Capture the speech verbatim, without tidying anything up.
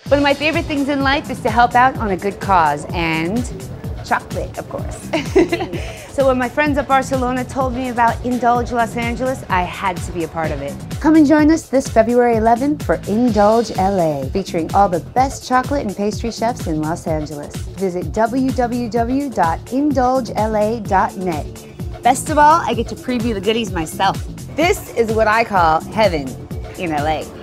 One of my favorite things in life is to help out on a good cause, and chocolate, of course. So when my friends at Barcelona told me about Indulge Los Angeles, I had to be a part of it. Come and join us this February eleventh for Indulge L A, featuring all the best chocolate and pastry chefs in Los Angeles. Visit w w w dot indulge l a dot net. Best of all, I get to preview the goodies myself. This is what I call heaven in L A.